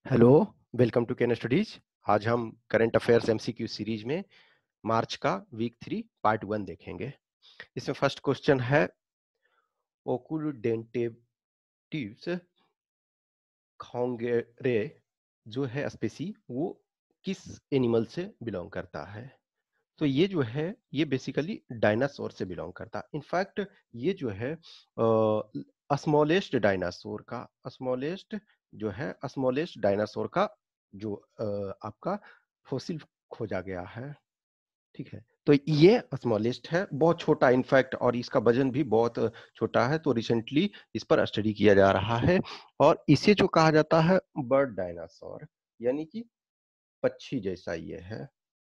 Hello, welcome to Can Studies. आज हम current affairs MCQ series में मार्च का वीक 3 पार्ट 1 देखेंगे। इसमें फर्स्ट क्वेश्चन है, ओकुडेंटेटिव्स खॉन्गरे जो है स्पेसी वो किस एनिमल से बिलोंग करता है? तो ये जो है ये बेसिकली डायनासोर से बिलोंग करता है। इनफैक्ट ये जो है स्मॉलेस्ट डायनासोर का स्मॉलेस्ट डायनासोर का जो आपका फॉसिल खोजा गया है। ठीक है, तो ये स्मॉलेस्ट है, बहुत छोटा इनफैक्ट, और इसका वजन भी बहुत छोटा है। तो रिसेंटली इस पर स्टडी किया जा रहा है और इसे जो कहा जाता है बर्ड डायनासोर, यानी कि पक्षी जैसा ये है,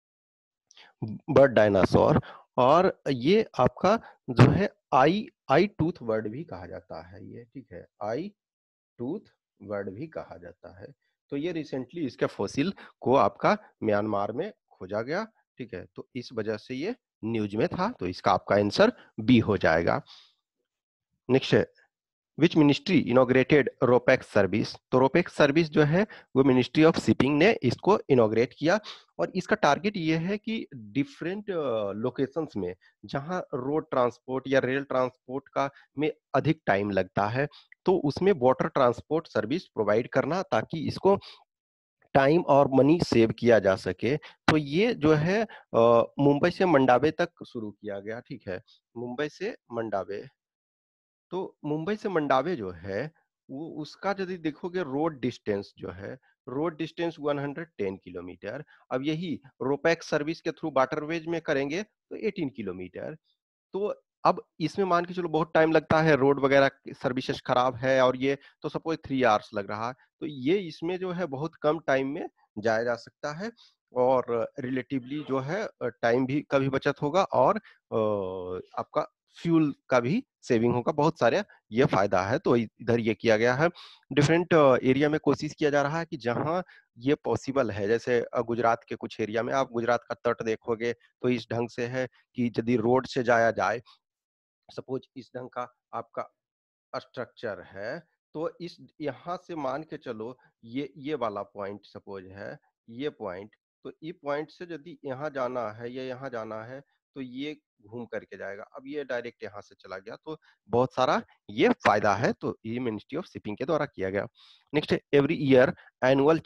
बर्ड डायनासोर। और ये आपका जो है आई आई टूथ बर्ड भी कहा जाता है ये। ठीक है, आई टूथ बर्ड भी कहा जाता है। तो ये रिसेंटली इसके फॉसिल को आपका म्यांमार में खोजा गया। ठीक है, तो इस वजह से ये न्यूज में था, तो इसका आपका आंसर बी हो जाएगा। नेक्स्ट है, which ministry inaugurated ropax service? तो रोपैक्स सर्विस जो है वो मिनिस्ट्री ऑफ शिपिंग ने इसको इनोग्रेट किया। और इसका टारगेट ये है कि डिफरेंट लोकेशंस में जहां रोड ट्रांसपोर्ट या रेल ट्रांसपोर्ट का में अधिक टाइम लगता है, तो उसमें वाटर ट्रांसपोर्ट सर्विस प्रोवाइड करना, ताकि इसको टाइम और मनी सेव किया जा सके। तो ये जो है मुंबई से मंडावे तक शुरू किया गया। ठीक है, मुंबई से मंडावे। तो मुंबई से मंडावे जो है वो उसका यदि देखोगे रोड डिस्टेंस जो है, रोड डिस्टेंस 110 किलोमीटर। अब यही रोपैक्स सर्विस के थ्रू वाटरवेज में करेंगे तो 18 किलोमीटर। तो अब इसमें मान के चलो बहुत टाइम लगता है, रोड वगैरह सर्विसेज खराब है, और ये तो सपोज 3 आवर्स लग रहा है, तो ये इसमें जो है बहुत कम टाइम में जाया जा सकता है। और रिलेटिवली जो है टाइम भी का भी बचत होगा, और आपका फ्यूल का भी सेविंग होगा, बहुत सारे ये फायदा है। तो इधर ये किया गया है। डिफरेंट एरिया में कोशिश किया जा रहा है कि जहां ये पॉसिबल है, जैसे गुजरात के कुछ एरिया में, आप गुजरात का तट देखोगे तो इस ढंग से है कि यदि रोड से जाया जाए, सपोज इस ढंग का आपका स्ट्रक्चर है, तो इस यहाँ से मान के चलो ये वाला पॉइंट सपोज है, ये पॉइंट, तो ये पॉइंट से यदि यहाँ जाना है या यहाँ जाना है तो ये घूम करके जाएगा। अब ये डायरेक्ट यहाँ से चला गया, तो बहुत सारा ये फायदा है। तो ये मिनिस्ट्री ऑफ शिपिंग के द्वारा किया गया। Next, every year annual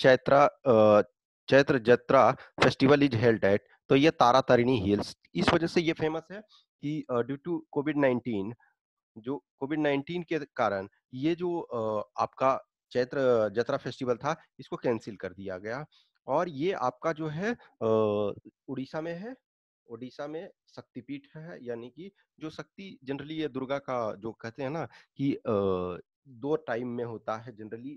Chaitra Jatra festival is held at. तो ये तारा तारिणी हिल्स, इस वजह से ये फेमस है कि ड्यू टू कोविड 19, जो कोविड 19 के कारण ये जो आपका चैत्र जत्रा फेस्टिवल था, इसको कैंसिल कर दिया गया। और ये आपका जो है उड़ीसा में है। उड़ीसा में शक्तिपीठ है, यानी कि जो शक्ति जनरली ये दुर्गा का जो कहते हैं ना कि 2 टाइम में होता है जनरली,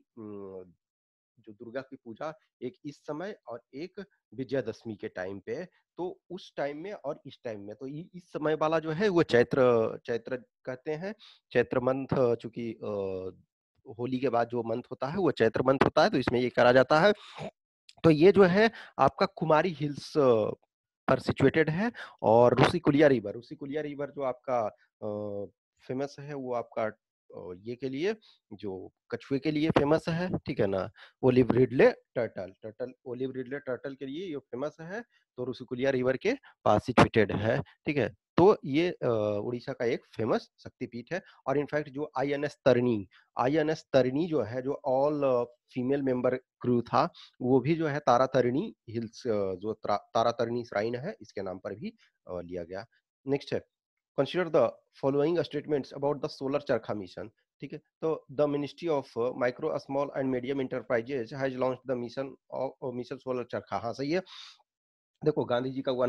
जो दुर्गा की पूजा, एक इस समय और एक विजयदशमी के टाइम पे। तो उस टाइम में और इस टाइम में, तो इस समय वाला जो है वो चैत्र चैत्र कहते हैं। चैत्र मंथ, चूंकि होली के बाद जो मंथ होता है वो चैत्र मंथ होता है, तो इसमें ये करा जाता है। तो ये जो है आपका कुमारी हिल्स पर सिचुएटेड है। और ऋषिकुलिया रिवर जो आपका फेमस है, वो आपका ये के लिए, जो कछुए के लिए फेमस है। ठीक है ना, olive ridley turtle olive ridley turtle के लिए ये फेमस है। तो ऋषिकुलिया रिवर के पास सिचुएटेड है। ठीक है, तो ये उड़ीसा का एक फेमस शक्तिपीठ है। और इनफैक्ट जो आईएनएस तरिणी जो है, जो ऑल फीमेल मेंबर क्रू था, वो भी जो है तारातारिणी हिल्स, जो तारातारिणी श्राइन है, इसके नाम पर भी लिया गया। नेक्स्ट है, consider the following statements about the solar charkha mission. ठीक है, तो the ministry of micro small and medium enterprises has launch the mission solar charkha. हाँ सही है। देखो, गांधी जी का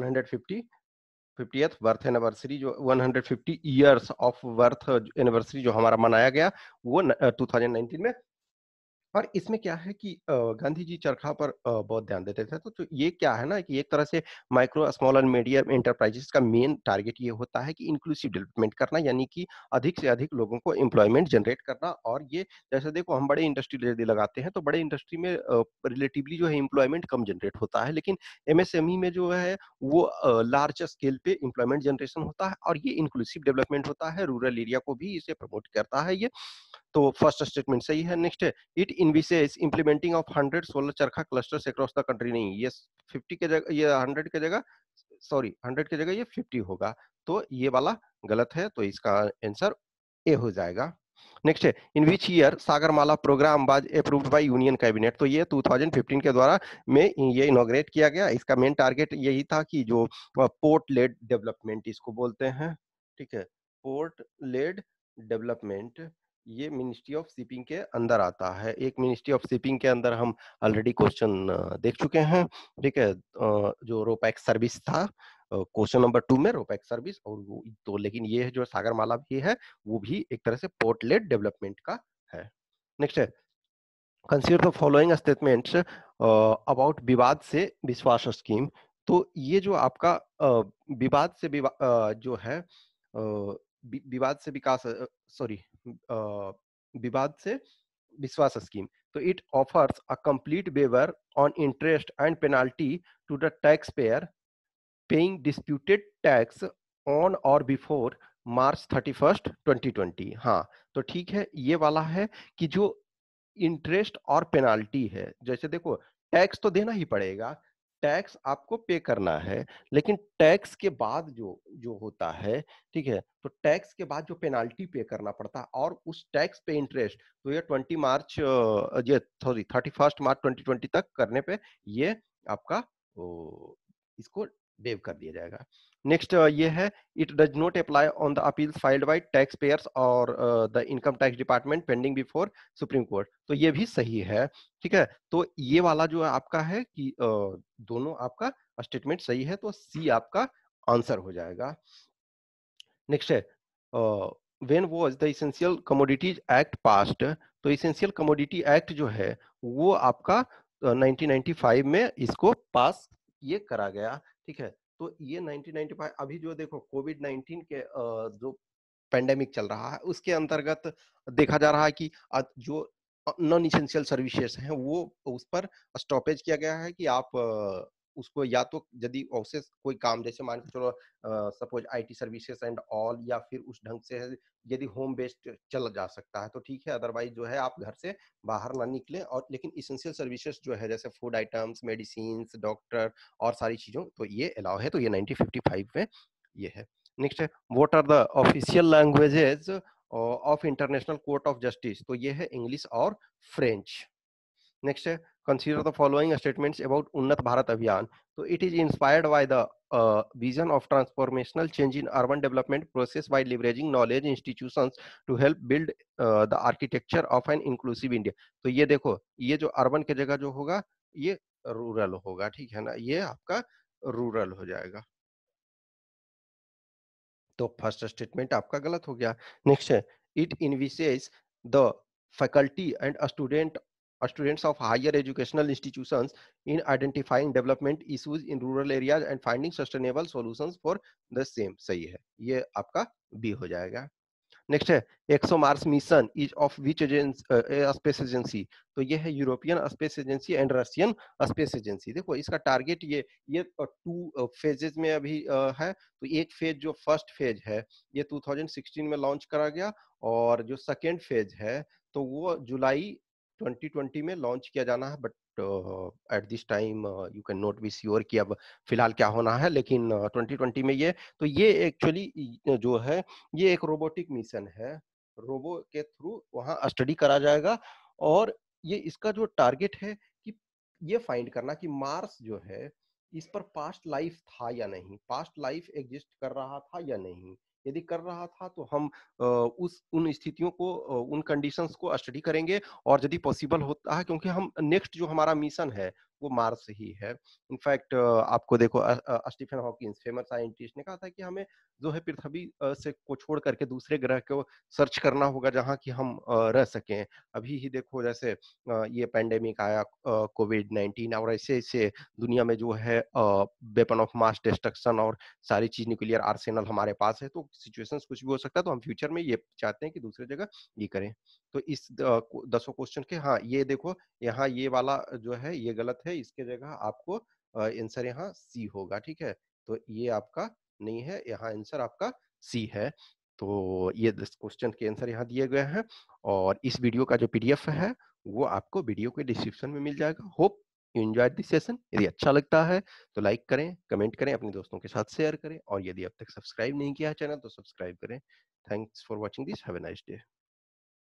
150th बर्थ एनिवर्सरी, जो 150 ईयर्स ऑफ बर्थ एनिवर्सरी जो हमारा मनाया गया, वो 2019 में। और इसमें क्या है कि गांधी जी चरखा पर बहुत ध्यान देते थे। तो ये क्या है ना कि एक तरह से micro small and medium enterprises का मेन टारगेट ये होता है कि इंक्लूसिव डेवलपमेंट करना, यानी कि अधिक से अधिक लोगों को एम्प्लॉयमेंट जनरेट करना। और ये जैसे देखो, हम बड़े इंडस्ट्री यदि लगाते हैं तो बड़े इंडस्ट्री में रिलेटिवली जो है एम्प्लॉयमेंट कम जनरेट होता है, लेकिन एमएसएमई में जो है वो लार्ज स्केल पे एम्प्लॉयमेंट जनरेशन होता है, और ये इंक्लूसिव डेवलपमेंट होता है। रूरल एरिया को भी इसे प्रमोट करता है ये। तो फर्स्ट स्टेटमेंट सही है। नेक्स्ट है, it envisages implementing of 100 solar charkha clusters across the country. नहीं, ये 50 के जगह, ये 100 के जगह, सॉरी 100 की जगह ये 50 होगा, तो ये वाला गलत है, तो इसका आंसर ए हो जाएगा। नेक्स्ट है, in which year Sagarmala programme was approved by union cabinet. तो ये 2015 के द्वारा में ये इनॉग्रेट किया गया। इसका मेन टारगेट यही था कि जो पोर्ट लेड डेवलपमेंट इसको बोलते हैं, ठीक है, पोर्ट लेड डेवलपमेंट, ये मिनिस्ट्री ऑफ शिपिंग के अंदर आता है। एक मिनिस्ट्री ऑफ शिपिंग के अंदर हम ऑलरेडी क्वेश्चन देख चुके हैं, ठीक है, जो रोपैक्स सर्विस था क्वेश्चन नंबर 2 में, रोपैक्स सर्विस, और वो तो लेकिन ये जो सागरमाला भी है वो भी एक तरह से पोर्ट लेड डेवलपमेंट का है। नेक्स्ट है, consider the following statements about Vivad se Vishwas scheme. तो ये जो आपका विवाद से जो है विवाद से विकास, सॉरी, विवाद से विश्वास स्कीम, तो it offers a complete waiver on interest and penalty to the tax payer paying disputed tax on or before March 31st 2020। हाँ, तो ठीक है, ये वाला है कि जो इंटरेस्ट और पेनाल्टी है, जैसे देखो टैक्स तो देना ही पड़ेगा, टैक्स आपको पे करना है, लेकिन टैक्स के बाद जो जो होता है, ठीक है, तो टैक्स के बाद जो पेनाल्टी पे करना पड़ता है और उस टैक्स पे इंटरेस्ट, तो ये 20 मार्च ये सॉरी 31st मार्च 2020 तक करने पे ये आपका इसको वेव कर दिया जाएगा। नेक्स्ट ये है, it does not apply on the appeals filed by tax payers or the income tax department pending before supreme court. तो ये भी सही है, ठीक है, तो ये वाला जो आपका है कि दोनों आपका स्टेटमेंट सही है, तो सी आपका आंसर हो जाएगा। नेक्स्ट है, when was the essential commodities act passed. तो एसेंशियल कमोडिटी एक्ट जो है वो आपका 1995 में इसको पास ये करा गया, ठीक है, तो ये 1995 अभी जो देखो कोविड 19 के जो पेंडेमिक चल रहा है उसके अंतर्गत देखा जा रहा है कि जो नॉन इसेंशियल सर्विसेज हैं वो उस पर स्टॉपेज किया गया है कि आप उसको या तो यदि उससे कोई काम, जैसे मान के चलो suppose IT services and all, या फिर उस ढंग से है, यदि होम बेस्ड चल जा सकता है तो ठीक है, अदरवाइज जो है आप घर से बाहर ना निकले। और लेकिन इसेंशियल सर्विसेज जो है जैसे फूड आइटम्स, मेडिसिन, डॉक्टर और सारी चीजों, तो ये अलाउ है, तो ये 1955 में ये है। नेक्स्ट है, what are the official languages of international court of justice. तो ये है इंग्लिश और फ्रेंच। नेक्स्ट है, consider the following statements about Unnat Bharat Abhiyan. तो it is inspired by the vision of transformational change in urban development process by leveraging knowledge institutions to help build the architecture of an inclusive India। तो ये देखो, ये जो urban के जगह जो होगा ये रूरल होगा, ठीक है ना, ये आपका रूरल हो जाएगा, तो फर्स्ट स्टेटमेंट आपका गलत हो गया। नेक्स्ट है, it envisages the faculty and students of higher educational institutions in identifying development issues in rural areas and finding sustainable solutions for the same। सही है, ये आपका बी हो जाएगा। नेक्स्ट है, ExoMars mission is of which space agency. तो ये है European space agency and Russian space agency. देखो इसका टारगेट ये 2 फेजेस में अभी है। तो एक फेज जो फर्स्ट फेज है ये 2016 में लॉन्च करा गया, और जो सेकेंड फेज है तो वो जुलाई 2020 में लॉन्च किया जाना है। But at this time you can not be sure कि अब फिलहाल क्या होना है, लेकिन 2020 में ये, तो ये एक्चुअली जो है ये एक रोबोटिक मिशन है, रोबो के थ्रू वहां स्टडी करा जाएगा। और ये इसका जो टारगेट है कि ये फाइंड करना कि मार्स जो है इस पर पास्ट लाइफ था या नहीं, पास्ट लाइफ एग्जिस्ट कर रहा था या नहीं। यदि कर रहा था तो हम उस उन स्थितियों को, उन कंडीशंस को स्टडी करेंगे, और यदि पॉसिबल होता है, क्योंकि हम नेक्स्ट जो हमारा मिशन है वो मार्स ही है। इनफैक्ट आपको देखो स्टीफन हॉकिंस फेमस साइंटिस्ट ने कहा था कि हमें जो है पृथ्वी से को छोड़ करके दूसरे ग्रह को सर्च करना होगा जहां कि हम रह सकें। अभी ही देखो जैसे ये पेंडेमिक आया कोविड 19, और ऐसे ऐसे दुनिया में जो है वेपन ऑफ मास डिस्ट्रक्शन और सारी चीज न्यूक्लियर आर्सेनल हमारे पास है, तो सिचुएशंस कुछ भी हो सकता है, तो हम फ्यूचर में ये चाहते हैं कि दूसरी जगह ये करें। तो इस 10 क्वेश्चन के, हाँ ये देखो यहाँ ये वाला जो है ये गलत है, इसके जगह आपको आंसर यहाँ सी होगा, ठीक है, तो ये आपका नहीं है, यहाँ आंसर आपका सी है। तो ये 10 क्वेश्चन के आंसर यहाँ दिए गए हैं और इस वीडियो का जो पीडीएफ है वो आपको वीडियो के डिस्क्रिप्शन में मिल जाएगा। Hope you enjoyed this session. यदि अच्छा लगता है तो लाइक करें, कमेंट करें, अपने दोस्तों के साथ शेयर करें और यदि अब तक सब्सक्राइब नहीं किया है चैनल तो सब्सक्राइब करें। Thanks for watching this. Have a nice day.